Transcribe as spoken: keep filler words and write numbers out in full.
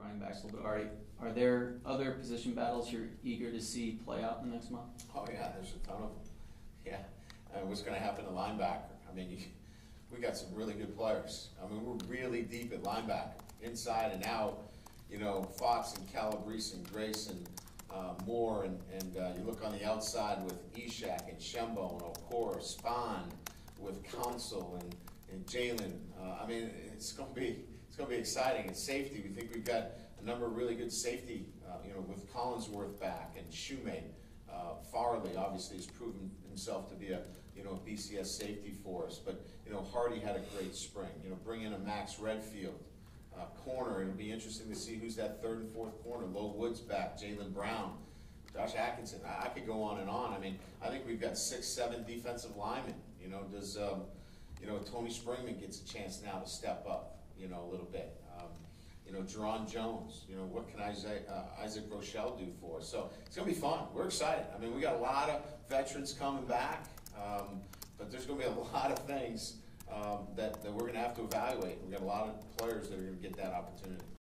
running backs a little bit already. Are there other position battles you're eager to see play out in the next month? Oh yeah, there's a ton of them. Yeah, and what's going to happen to linebacker? I mean, you, we got some really good players. I mean, we're really deep at linebacker, inside and out. You know, Fox and Calabrese and Grayson, uh, Moore, and, and uh, you look on the outside with Eshak and Shembo and Okora, Spahn with Council and, and Jalen. Uh, I mean, it's going to be it's going to be exciting. And safety, we think we've got a number of really good safety. Uh, you know, with Collinsworth back and Shoemate. Uh, Farley obviously has proven himself to be a you know a B C S safety for us. But you know, Hardy had a great spring. You know, bring in a Max Redfield. Uh, corner, it'll be interesting to see who's that third and fourth corner. Low Woods back, Jalen Brown, Josh Atkinson. I, I could go on and on. I mean, I think we've got six, seven defensive linemen. You know, does um, you know Tony Springman gets a chance now to step up? You know, a little bit. Um, you know, Jerron Jones. You know, what can Isaac, uh, Isaac Rochelle do for us? So it's gonna be fun. We're excited. I mean, we got a lot of veterans coming back, um, but there's gonna be a lot of things. Um, that, that we're going to have to evaluate. We've got a lot of players that are going to get that opportunity.